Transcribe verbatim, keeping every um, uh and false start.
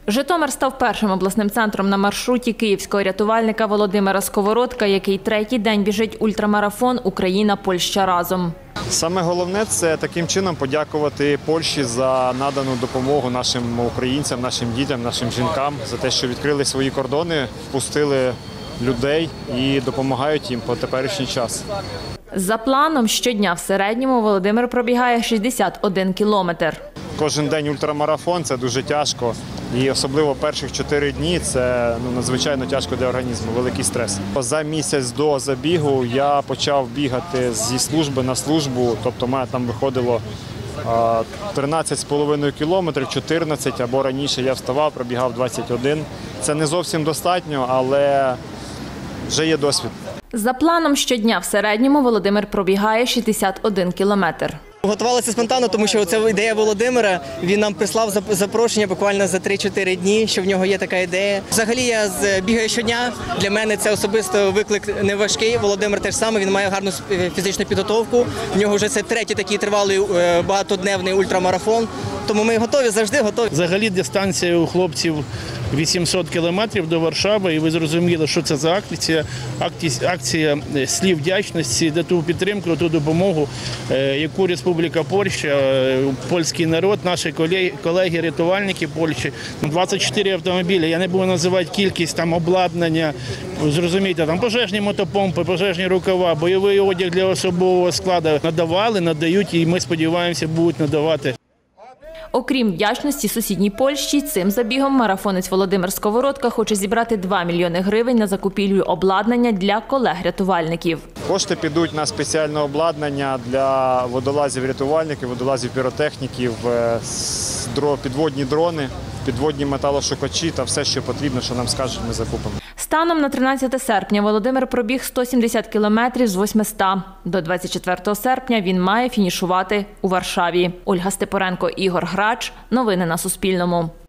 Житомир став першим обласним центром на маршруті київського рятувальника Володимира Сковородка, який третій день біжить ультрамарафон «Україна-Польща разом». Саме головне – це таким чином подякувати Польщі за надану допомогу нашим українцям, нашим дітям, нашим жінкам, за те, що відкрили свої кордони, впустили людей і допомагають їм по теперішній час. За планом, щодня в середньому Володимир пробігає шістдесят один кілометр. Кожен день ультрамарафон – це дуже тяжко. І особливо перших чотири дні – це ну, надзвичайно тяжко для організму, великий стрес. За місяць до забігу я почав бігати зі служби на службу, тобто в мене там виходило тринадцять з половиною кілометрів, чотирнадцять або раніше я вставав, пробігав двадцять один. Це не зовсім достатньо, але вже є досвід. За планом, щодня в середньому Володимир пробігає шістдесят один кілометр. Готувалися спонтанно, тому що це ідея Володимира. Він нам прислав запрошення буквально за три-чотири дні, що в нього є така ідея. Взагалі я бігаю щодня. Для мене це особисто виклик не важкий. Володимир теж саме, він має гарну фізичну підготовку. В нього вже це третій такий тривалий багатодневний ультрамарафон. Тому ми готові, завжди готові. Взагалі дистанція у хлопців вісімсот кілометрів до Варшави, і ви зрозуміли, що це за акція. Акція слів вдячності за ту підтримку, ту допомогу, яку Республіка Польща, польський народ, наші колеги-рятувальники Польщі. двадцять чотири автомобілі, я не буду називати кількість там обладнання, зрозумієте, там пожежні мотопомпи, пожежні рукава, бойовий одяг для особового складу надавали, надають і ми сподіваємося будуть надавати. Окрім вдячності сусідній Польщі, цим забігом марафонець Володимир Сковородка хоче зібрати два мільйони гривень на закупівлю обладнання для колег-рятувальників. Кошти підуть на спеціальне обладнання для водолазів-рятувальників, водолазів-піротехніків, підводні дрони, підводні металошукачі та все, що потрібно, що нам скажуть, ми закупимо. Станом на тринадцяте серпня Володимир пробіг сто сімдесят кілометрів з восьмисот. До двадцять четвертого серпня він має фінішувати у Варшаві. Ольга Степоренко, Ігор Грач. Новини на Суспільному.